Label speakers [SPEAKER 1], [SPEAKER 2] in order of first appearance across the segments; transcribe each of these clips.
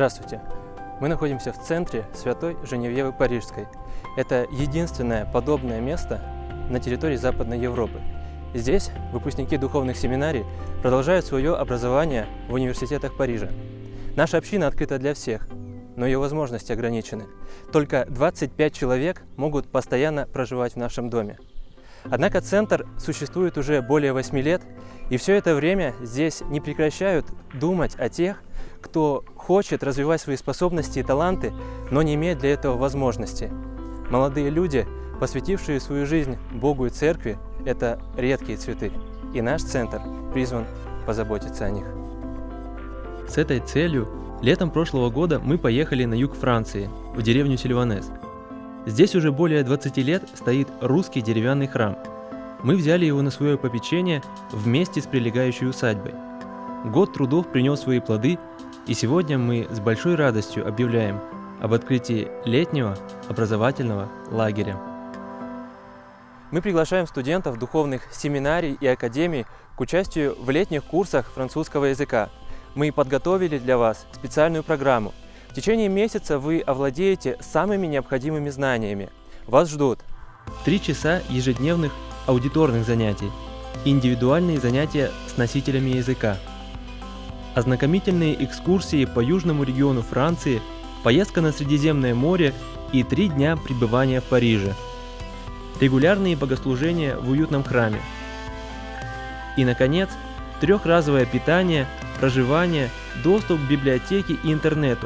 [SPEAKER 1] Здравствуйте! Мы находимся в центре Святой Женевьевы Парижской. Это единственное подобное место на территории Западной Европы. Здесь выпускники духовных семинарий продолжают свое образование в университетах Парижа. Наша община открыта для всех, но ее возможности ограничены. Только 25 человек могут постоянно проживать в нашем доме. Однако центр существует уже более 8 лет, и все это время здесь не прекращают думать о тех, кто хочет развивать свои способности и таланты, но не имеет для этого возможности. Молодые люди, посвятившие свою жизнь Богу и Церкви, это редкие цветы, и наш центр призван позаботиться о них. С этой целью летом прошлого года мы поехали на юг Франции, в деревню Сильванес. Здесь уже более 20 лет стоит русский деревянный храм. Мы взяли его на свое попечение вместе с прилегающей усадьбой. Год трудов принес свои плоды, и сегодня мы с большой радостью объявляем об открытии летнего образовательного лагеря. Мы приглашаем студентов духовных семинарий и академий к участию в летних курсах французского языка. Мы подготовили для вас специальную программу. В течение месяца вы овладеете самыми необходимыми знаниями. Вас ждут 3 часа ежедневных аудиторных занятий, индивидуальные занятия с носителями языка, ознакомительные экскурсии по южному региону Франции, поездка на Средиземное море и 3 дня пребывания в Париже, регулярные богослужения в уютном храме и, наконец, 3-разовое питание, проживание, доступ к библиотеке и интернету.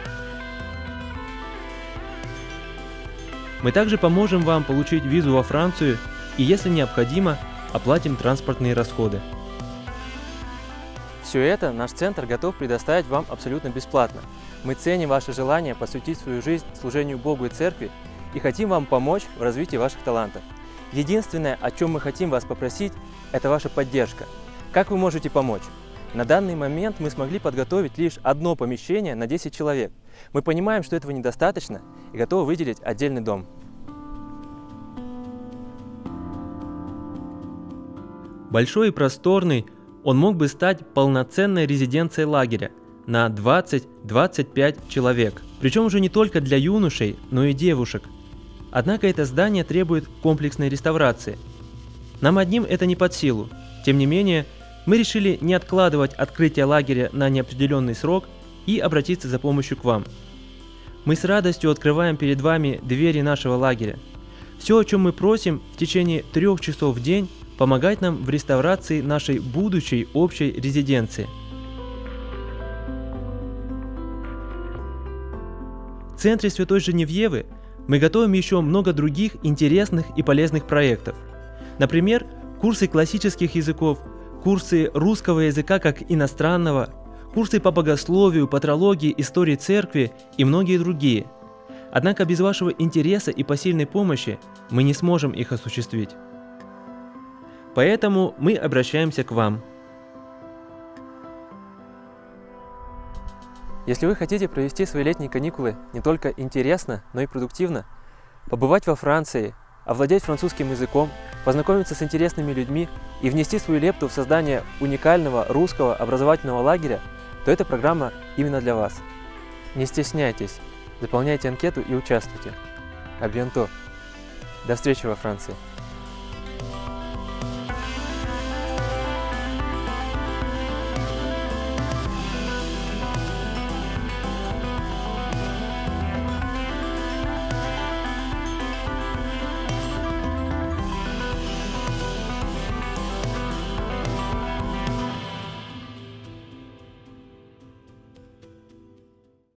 [SPEAKER 1] Мы также поможем вам получить визу во Францию и, если необходимо, оплатим транспортные расходы. Все это наш центр готов предоставить вам абсолютно бесплатно. Мы ценим ваше желание посвятить свою жизнь служению Богу и Церкви и хотим вам помочь в развитии ваших талантов. Единственное, о чем мы хотим вас попросить, это ваша поддержка. Как вы можете помочь? На данный момент мы смогли подготовить лишь одно помещение на 10 человек. Мы понимаем, что этого недостаточно и готовы выделить отдельный дом. Большой и просторный, он мог бы стать полноценной резиденцией лагеря на 20-25 человек. Причем уже не только для юношей, но и девушек. Однако это здание требует комплексной реставрации. Нам одним это не под силу. Тем не менее, мы решили не откладывать открытие лагеря на неопределенный срок и обратиться за помощью к вам. Мы с радостью открываем перед вами двери нашего лагеря. Все, о чем мы просим, в течение 3 часов в день помогать нам в реставрации нашей будущей общей резиденции. В центре Святой Женевьевы мы готовим еще много других интересных и полезных проектов. Например, курсы классических языков, курсы русского языка как иностранного, курсы по богословию, патрологии, истории церкви и многие другие. Однако без вашего интереса и посильной помощи мы не сможем их осуществить. Поэтому мы обращаемся к вам. Если вы хотите провести свои летние каникулы не только интересно, но и продуктивно, побывать во Франции, овладеть французским языком, познакомиться с интересными людьми и внести свою лепту в создание уникального русского образовательного лагеря, то эта программа именно для вас. Не стесняйтесь, заполняйте анкету и участвуйте. А бьянто. До встречи во Франции.